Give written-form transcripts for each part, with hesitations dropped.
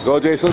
Go, Jason.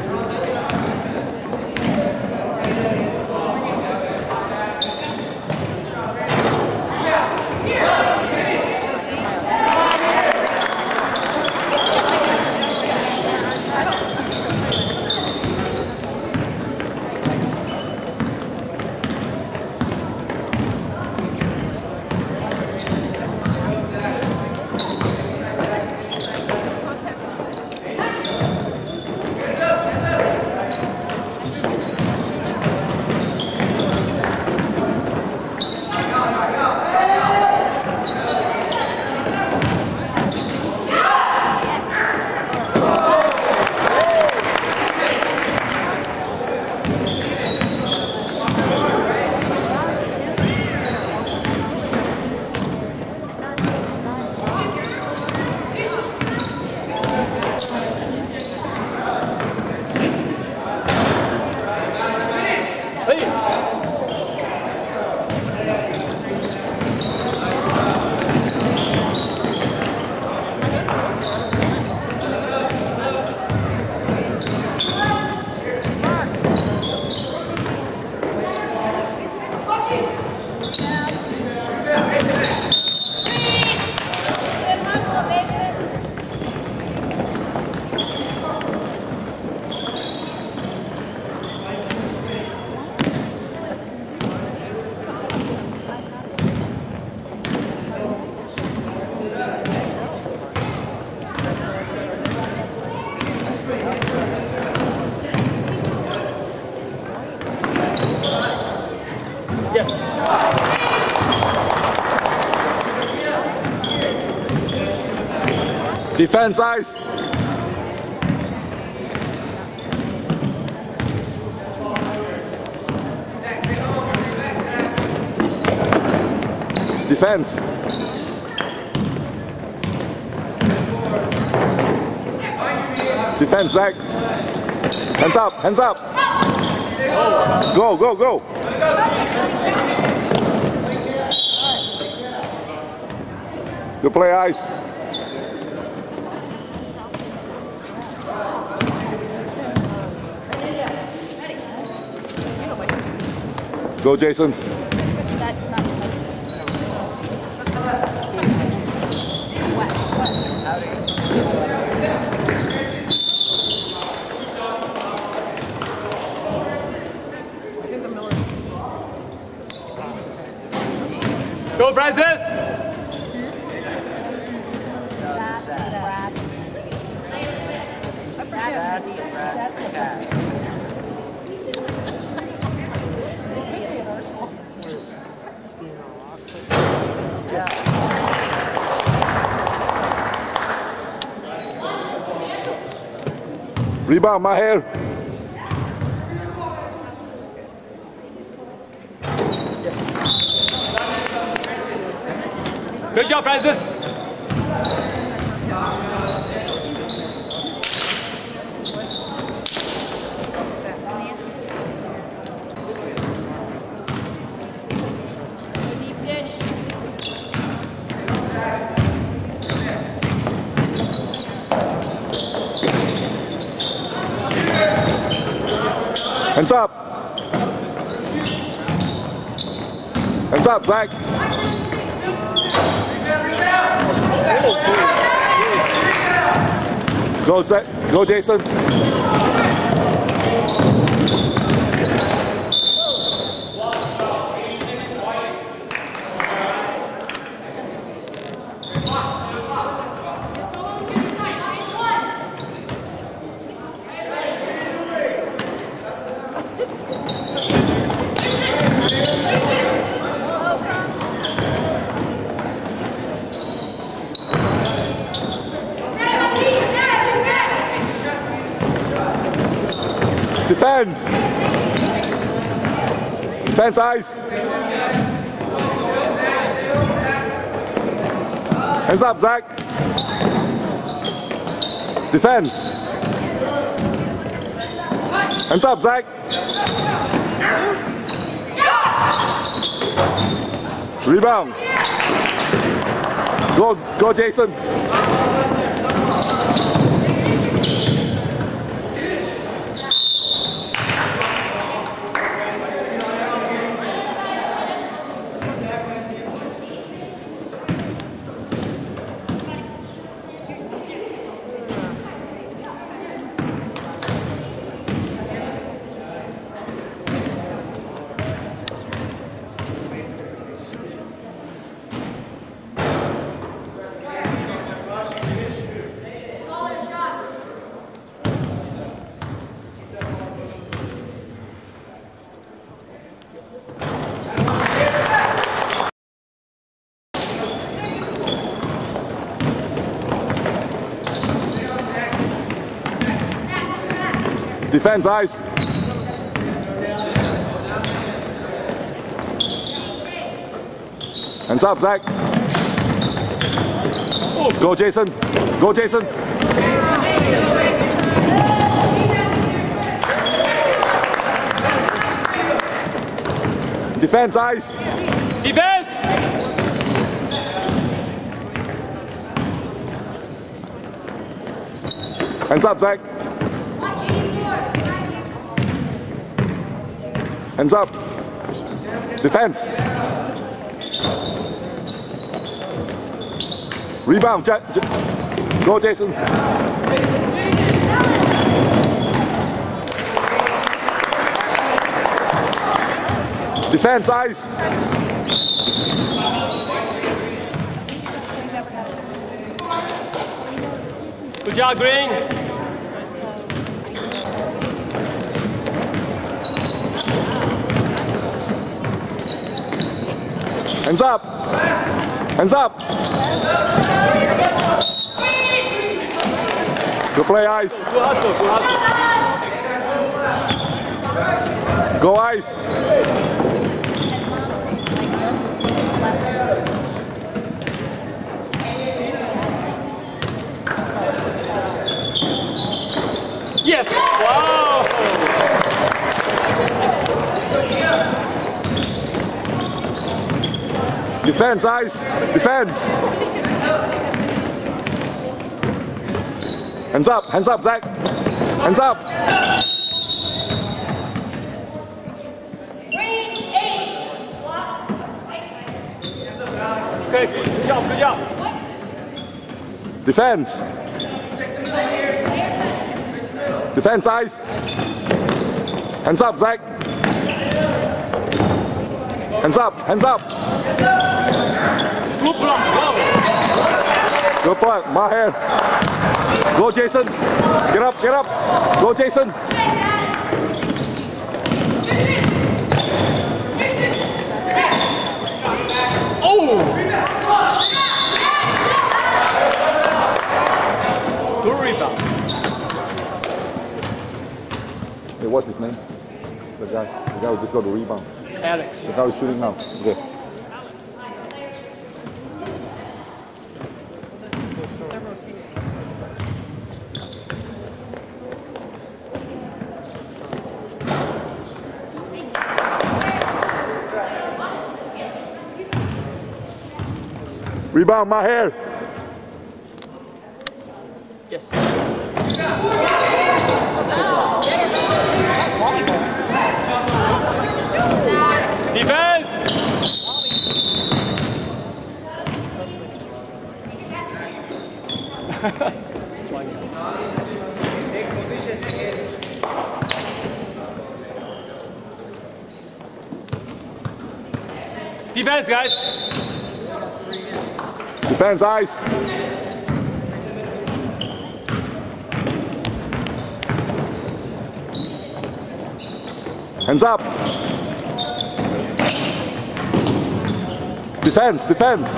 Defense, ice. Defense. Defense, Zach. Hands up, hands up. Go, go, go. Good play, ice. Go, Jason. Go, Francis! That's the pass. Rebound, my hair. Good job, Francis. Hands up. Hands up, Zach. Go, Zach. Go, Jason. Defense. Defense, ice. Hands up, Zach. Defense. Hands up, Zach. Rebound. Go, Jason. Defense, ice. Hands up, Zach. Go, Jason. Go, Jason. Defense, ice. Defense! Hands up, Zach. Hands up. Defense. Rebound. Go, Jason. Defense, ice. Good job, Green. Hands up. Hands up. Good play, ice. Good hustle, good hustle. Go, ice. Yes! Wow! Defense, ice. Defense. Hands up, Zach. Hands up. Okay, good job, good job. Defense. Defense, ice. Hands up, Zach. Hands up, hands up. Good block, bravo. Good block, Maher. Go, Jason. Get up, get up. Go, Jason. Oh! Good rebound. Hey, what's his name? The guy who just got the rebound. Alex. The guy who's shooting now. Okay. Rebound, Maher. Yes. Defense! Defense, guys. Defense, ice. Hands up. Defense, defense.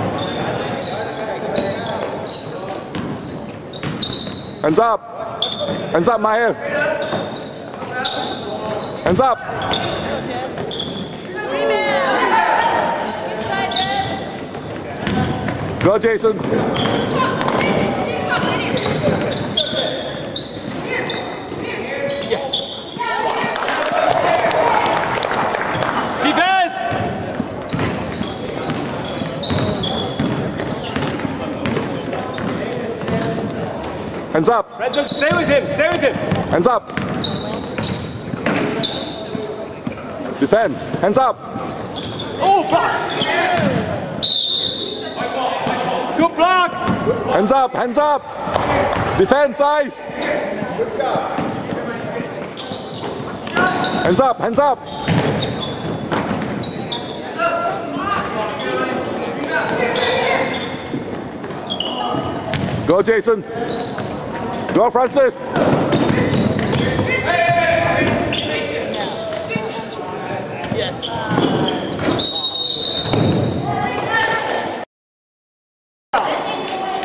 Hands up. Hands up, Maher. Hands up. Go, Jason. Yes. Defense! Hands up. Renzo, stay with him, stay with him. Hands up. Defense. Hands up. Oh, block! Good block! Hands up. Hands up. Defense, ice. Hands up. Hands up. Go, Jason. Go, Francis. Yes.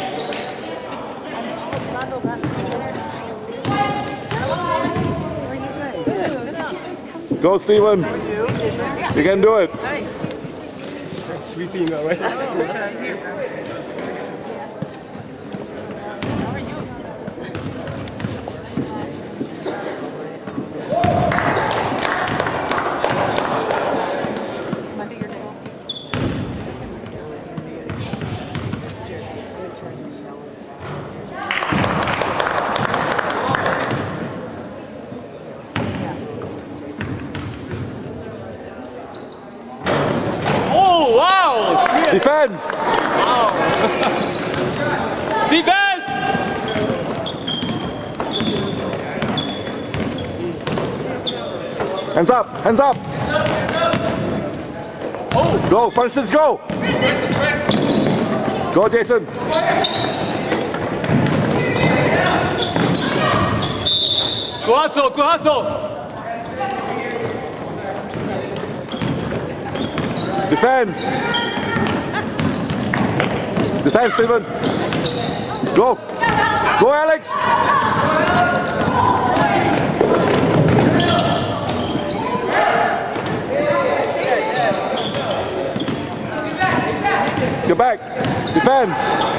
Bundled up together. I almost to sleep. Go, Steven. You can do it. Squeezing away. Oh, wow! Shit. Defense. Defense! Hands up. Hands up. Oh! Go, Francis, go. Go, Jason. Good hustle, good hustle! Defense. Defense, Steven. Go. Go, Alex. Get back. Defense.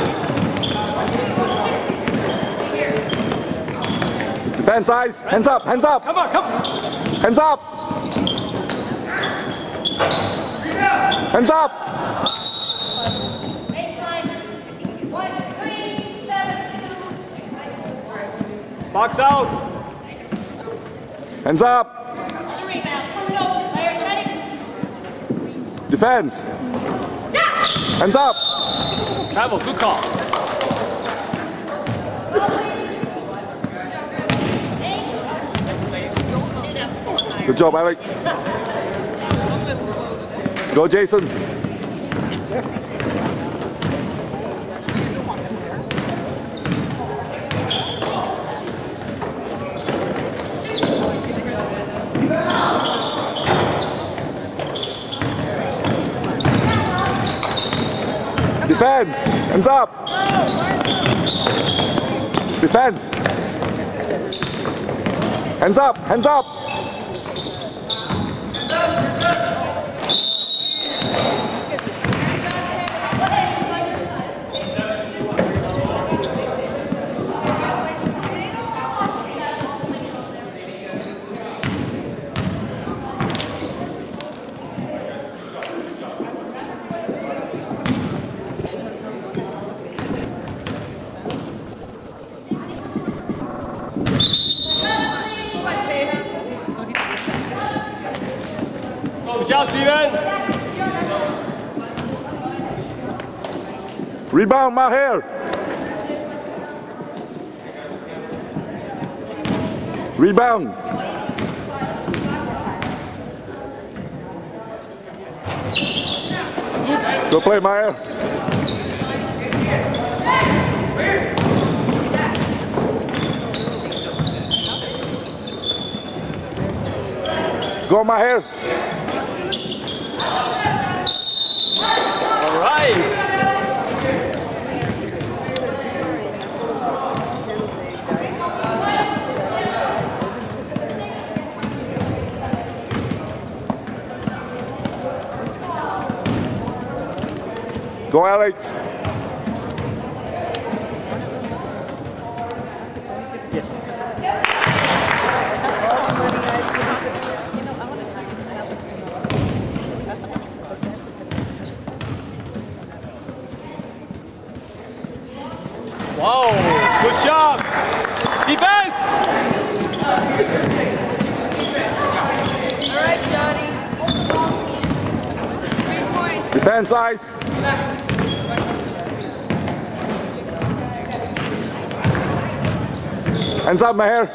Defense, eyes. Hands up. Hands up. Come on, come! Hands up. Hands up. Baseline. 1, 3, 7, 2. Box out! Hands up. Rebound. Coming over. Players ready? Defense. Hands up. Travel, good call. Good job, Alex. Go, Jason. Defense. Hands up. Defense. Hands up. Hands up. Good job, Steven! Rebound, Maher. Rebound. Go play, Maher. Go, Maher. All right! Go, Alex. Yes. Wow, good job! Defense! All right, Johnny. 3 points. Defense, eyes. Hands up, Maher.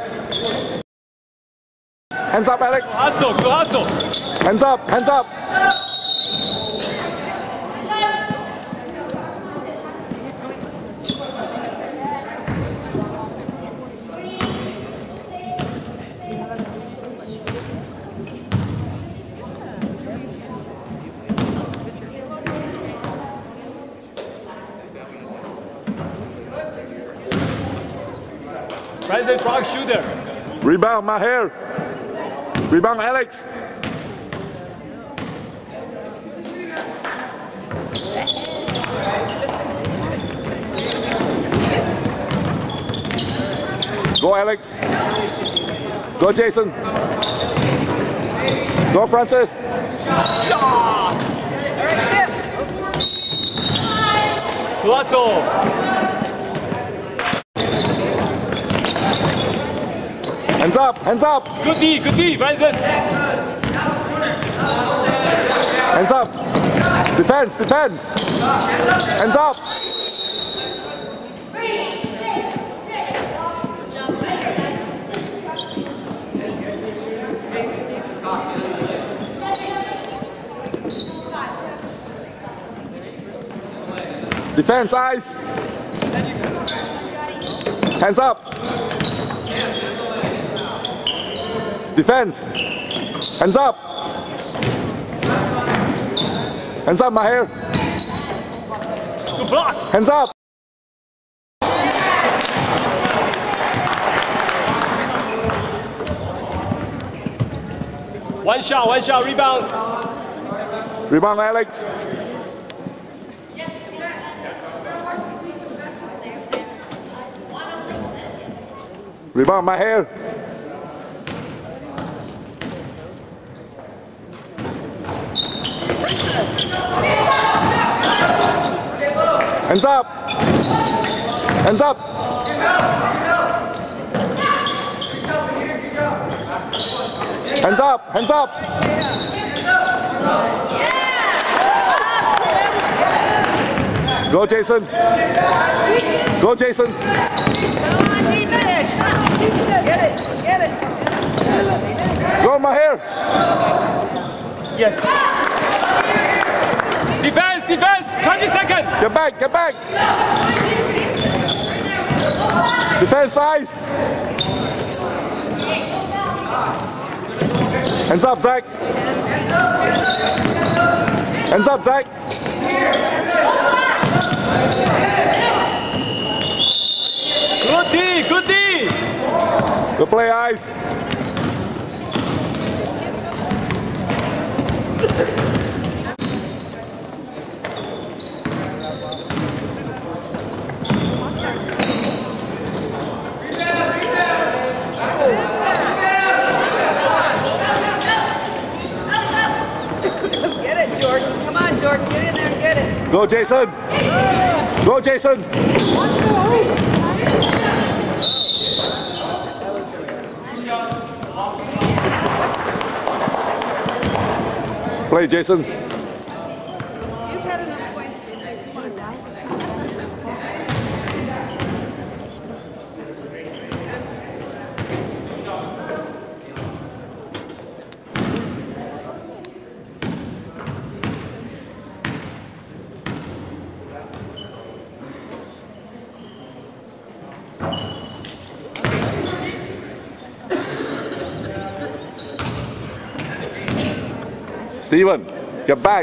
Hands up, Alex. Hustle, good hustle! Hands up, hands up. Present rock shooter. Rebound, Maher. Rebound, Alex. Go, Alex. Go, Jason. Go, Francis. 좋았어. Hands up, hands up. Good D, Francis. Hands up. Defense, defense. Hands up. Defense, eyes. Hands up. Defense. Hands up. Hands up, Maher. Good block. Hands up. One shot, rebound. Rebound, Alex. Rebound, Maher. Hands up. Hands up. Hands up. Hands up. Go, Jason. Go, Jason. Come on, D-finish. Get it. Go, Maher. Yes. Defense, 20 seconds. Get back, get back. Defense, eyes. Hands up, Zach. Hands up, Zach. Good D. Good play, eyes. Get it, Jordan. Come on, Jordan. Get in there and get it. Go, Jason. Go, Jason. Play, Jason. You've had enough points, Jason. Come on now. Steven, get back.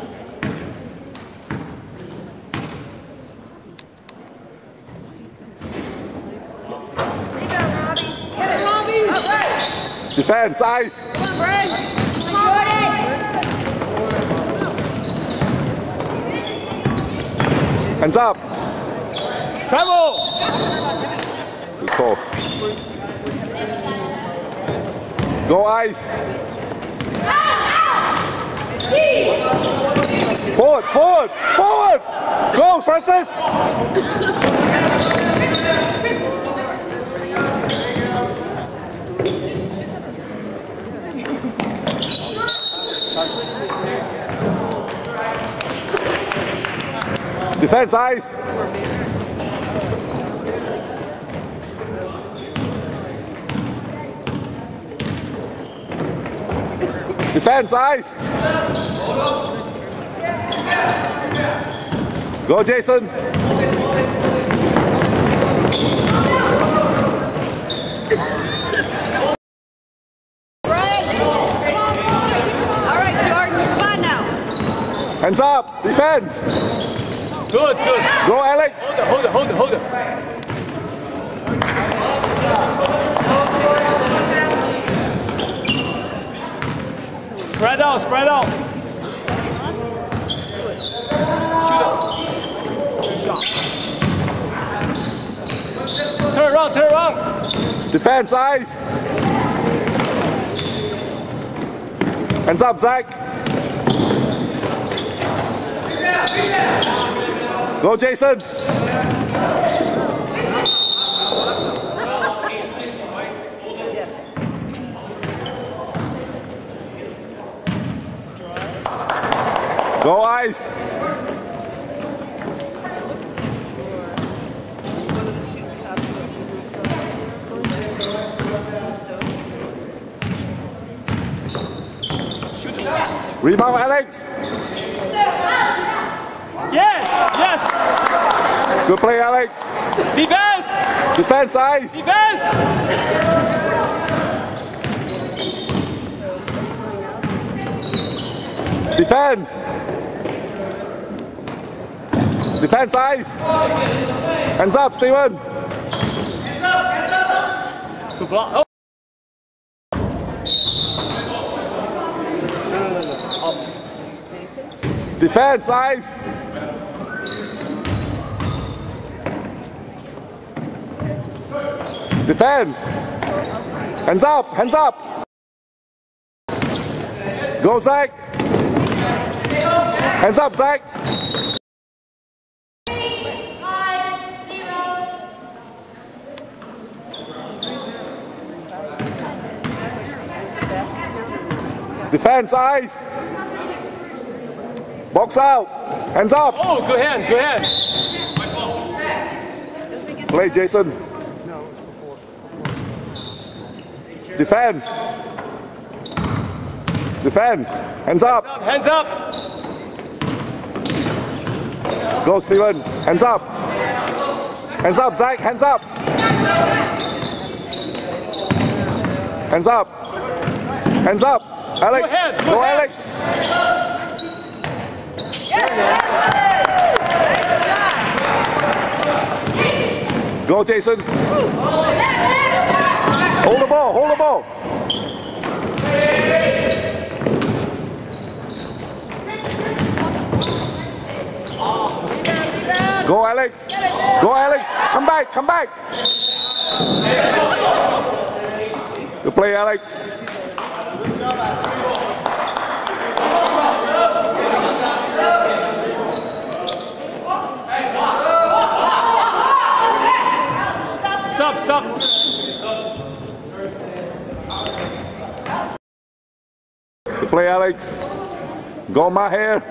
Rebound, Robbie. Get it, Robbie. All right. Defense, eyes. Come on, Brad. Come on, Hands up. Travel. Good call. Go, eyes. Forward, forward, forward. Go, Francis. Defense, eyes. Defense, eyes. Go, Jason. all right, Jordan. Come on now. Hands up. Defense. Good. Go, Alex. Hold it. around, turn around. Defense, eyes. Hands up, Zach. Go, Jason. Go, ice. Rebound, Alex. Yes, yes. Good play, Alex. Defense. Defense, ice. Defense. Defense. Defense, ice. Hands up, Steven. Good block. Oh. Defense, ice. Defense. Hands up, hands up. Go, Zach. Hands up, Zach. 5-0. Defense, ice. Box out. Hands up. Oh, good hand, good hand. Play, Jason. Defense. Defense. Hands up. Hands up. Go, Steven. Hands up. Hands up, Zach. Hands up. Hands up. Hands up. Alex. Go ahead, go Go, ahead. Alex. Go, Jason. Hold the ball. Hold the ball. Go, Alex. Go, Alex. Come back. Come back. Good play, Alex. Stop. Good play, Alex. Go, my hair.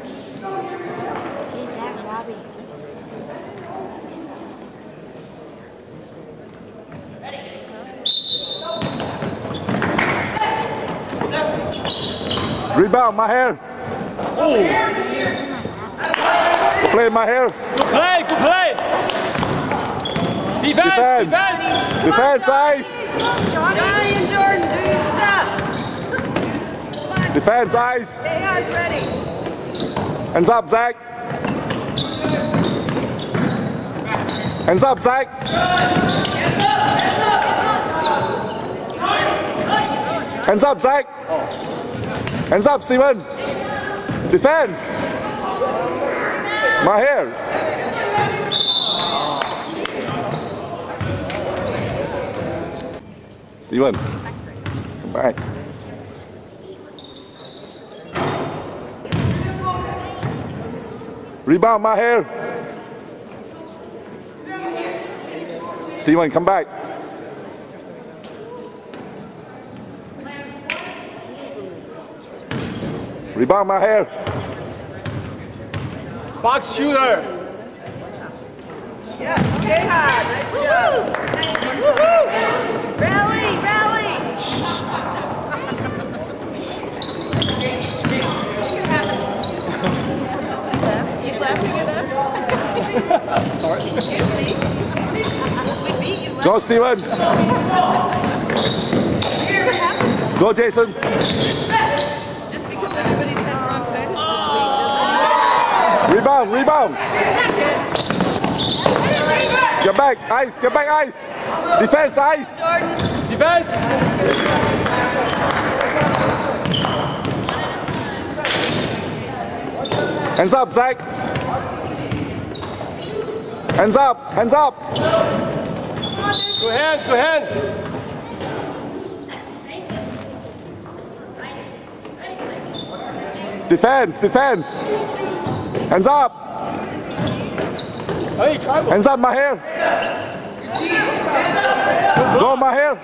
Rebound, my hair. Good play, my hair. Good play, good play. Defense, Defense. defense. Defense, ice. Johnny and Jordan, do your stuff. Defense, ice. Hey, guys, ready? Hands up, Zach. Hands up, Zach. Hands up, Zach. Hands up, Steven. Defense. My hair. Steven. Come back. Rebound, my hair. Steven, come back. Rebound, my hair. Box shooter. Yeah, stay high. Nice job. Woohoo! Rally, rally. You laughing at us? Sorry. Excuse me. We beat you. Go, Steven. What happened? Go, Jason. Just because everybody's had wrong practice Rebound, rebound. this week doesn't Get back, ice. Get back, ice. Defense, ice. Jordan. Defense. Hands up, Zach. Hands up, hands up. Come on, Good hand, good hand. Defense, defense. Hands up. Hey, tribal. Hands up, Maher. Go, Maher.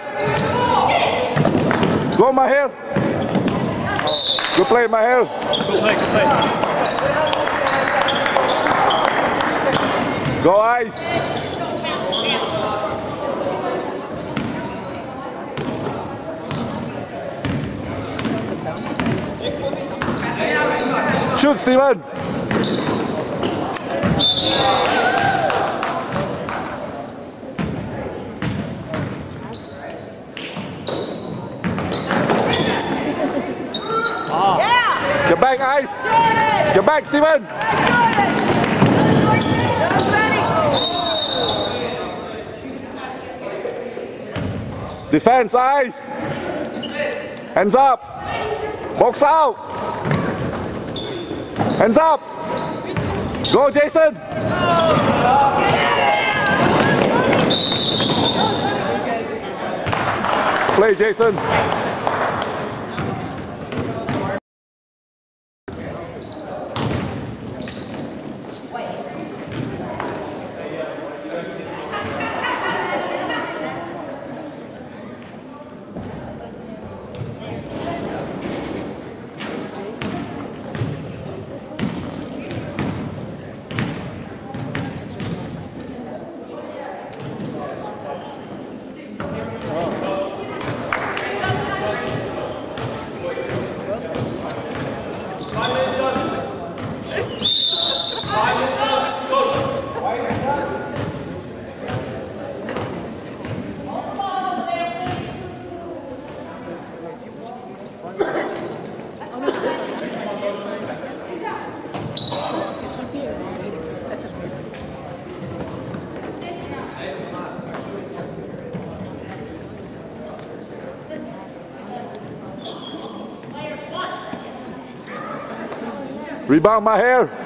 Go, Maher. Good play, Maher. Good play, good play. Go, Ice. Shoot, Steven. Yeah. Get back, Ice. Get back, Steven. Defense, Ice. Hands up. Box out. Hands up. Go, Jason. Play, Jason. Rebound, Maher.